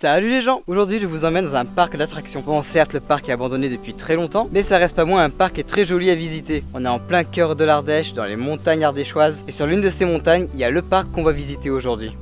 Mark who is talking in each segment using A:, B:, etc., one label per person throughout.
A: Salut les gens! Aujourd'hui je vous emmène dans un parc d'attractions. Bon certes le parc est abandonné depuis très longtemps, mais ça reste pas moins un parc qui est très joli à visiter. On est en plein cœur de l'Ardèche, dans les montagnes ardéchoises, et sur l'une de ces montagnes, il y a le parc qu'on va visiter aujourd'hui.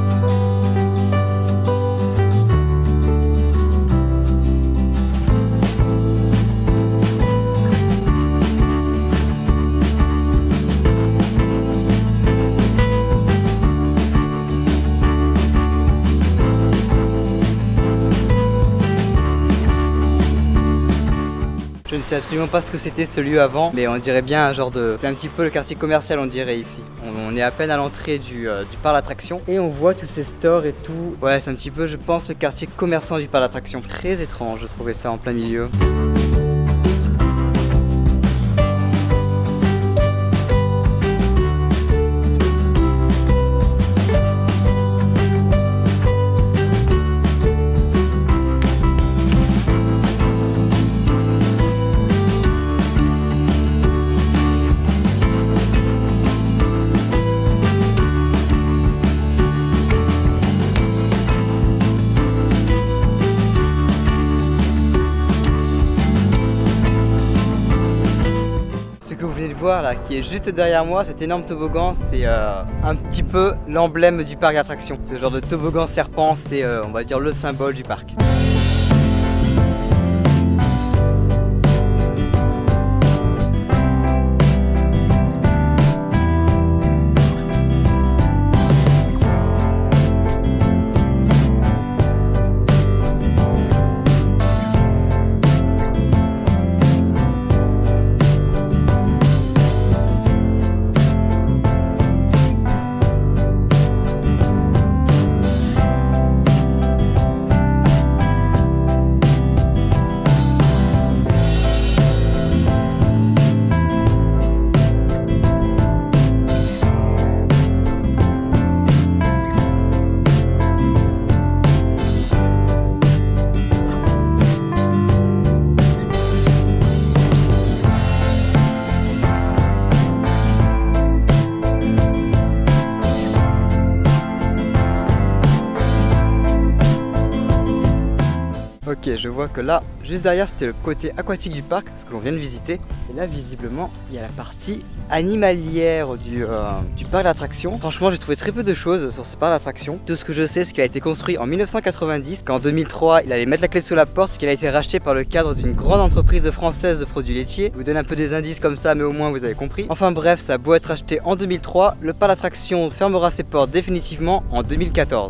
A: Je ne sais absolument pas ce que c'était ce lieu avant, mais on dirait bien un genre de... C'est un petit peu le quartier commercial on dirait ici. On est à peine à l'entrée du parc d'attractions et on voit tous ces stores et tout. Ouais, c'est un petit peu je pense le quartier commerçant du parc d'attractions. Très étrange, je trouvais ça en plein milieu. Voir là qui est juste derrière moi, cet énorme toboggan, c'est un petit peu l'emblème du parc d'attractions. Ce genre de toboggan serpent, c'est on va dire le symbole du parc. Ok, je vois que là, juste derrière, c'était le côté aquatique du parc, ce que l'on vient de visiter. Et là, visiblement, il y a la partie animalière du parc d'attractions. Franchement, j'ai trouvé très peu de choses sur ce parc d'attractions. Tout ce que je sais, c'est qu'il a été construit en 1990, qu'en 2003, il allait mettre la clé sous la porte, qu'il a été racheté par le cadre d'une grande entreprise française de produits laitiers. Je vous donne un peu des indices comme ça, mais au moins vous avez compris. Enfin bref, ça a beau être racheté en 2003, le parc d'attractions fermera ses portes définitivement en 2014.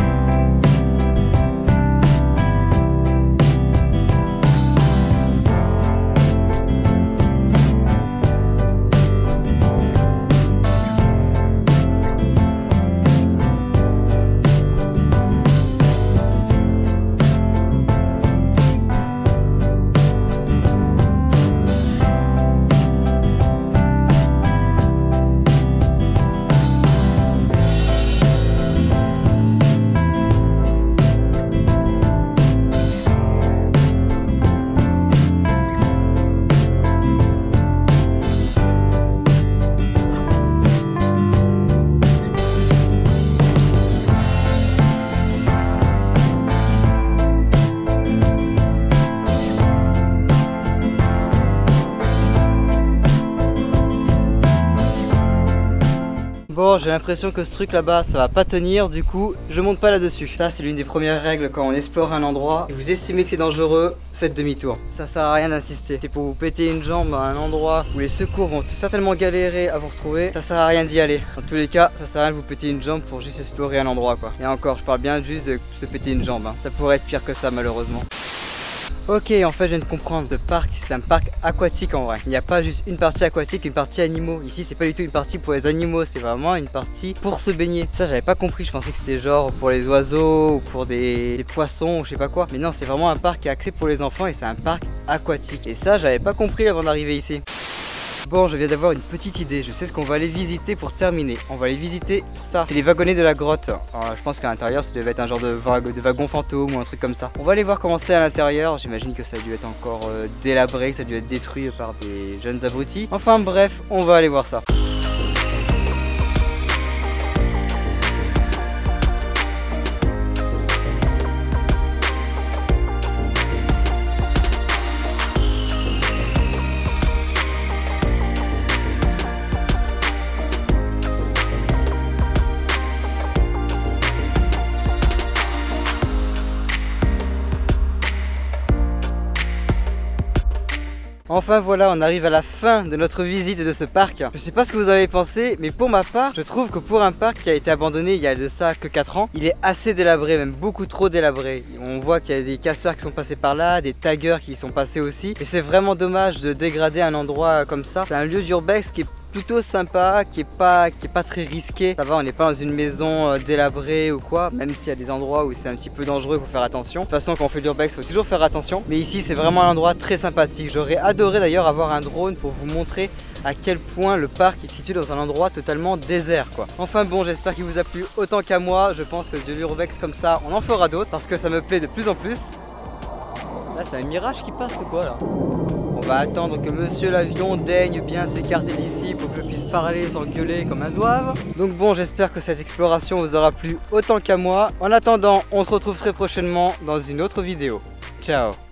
A: Bon, j'ai l'impression que ce truc là-bas, ça va pas tenir, du coup, je monte pas là-dessus. Ça, c'est l'une des premières règles quand on explore un endroit. Et vous estimez que c'est dangereux, faites demi-tour. Ça sert à rien d'insister. C'est pour vous péter une jambe à un endroit où les secours vont certainement galérer à vous retrouver. Ça sert à rien d'y aller. Dans tous les cas, ça sert à rien de vous péter une jambe pour juste explorer un endroit, quoi. Et encore, je parle bien juste de se péter une jambe, hein. Ça pourrait être pire que ça, malheureusement. Ok, en fait je viens de comprendre, ce parc c'est un parc aquatique en vrai. Il n'y a pas juste une partie aquatique, une partie animaux. Ici c'est pas du tout une partie pour les animaux, c'est vraiment une partie pour se baigner. Ça j'avais pas compris, je pensais que c'était genre pour les oiseaux ou pour des poissons ou je sais pas quoi. Mais non, c'est vraiment un parc qui est axé pour les enfants et c'est un parc aquatique. Et ça j'avais pas compris avant d'arriver ici. Bon, je viens d'avoir une petite idée, je sais ce qu'on va aller visiter pour terminer. On va aller visiter ça, c'est les wagonnets de la grotte. Alors, je pense qu'à l'intérieur ça devait être un genre de wagon fantôme ou un truc comme ça. On va aller voir comment c'est à l'intérieur, j'imagine que ça a dû être encore délabré, que ça a dû être détruit par des jeunes abrutis. Enfin bref, on va aller voir ça. Enfin voilà, on arrive à la fin de notre visite de ce parc. Je sais pas ce que vous avez pensé, mais pour ma part, je trouve que pour un parc qui a été abandonné il y a de ça que 4 ans, il est assez délabré, même beaucoup trop délabré. On voit qu'il y a des casseurs qui sont passés par là, des taggers qui y sont passés aussi. Et c'est vraiment dommage de dégrader un endroit comme ça. C'est un lieu d'urbex qui est plutôt sympa, qui est pas très risqué. Ça va, on n'est pas dans une maison délabrée ou quoi, même s'il y a des endroits où c'est un petit peu dangereux, il faut faire attention. De toute façon, quand on fait de l'urbex, il faut toujours faire attention. Mais ici, c'est vraiment un endroit très sympathique. J'aurais adoré d'ailleurs avoir un drone pour vous montrer à quel point le parc est situé dans un endroit totalement désert quoi. Enfin bon, j'espère qu'il vous a plu autant qu'à moi. Je pense que de l'urbex comme ça, on en fera d'autres parce que ça me plaît de plus en plus. Là, c'est un mirage qui passe ou quoi là? On va attendre que monsieur l'avion daigne bien s'écarter d'ici pour que je puisse parler sans gueuler comme un zouave. Donc bon, j'espère que cette exploration vous aura plu autant qu'à moi. En attendant, on se retrouve très prochainement dans une autre vidéo. Ciao!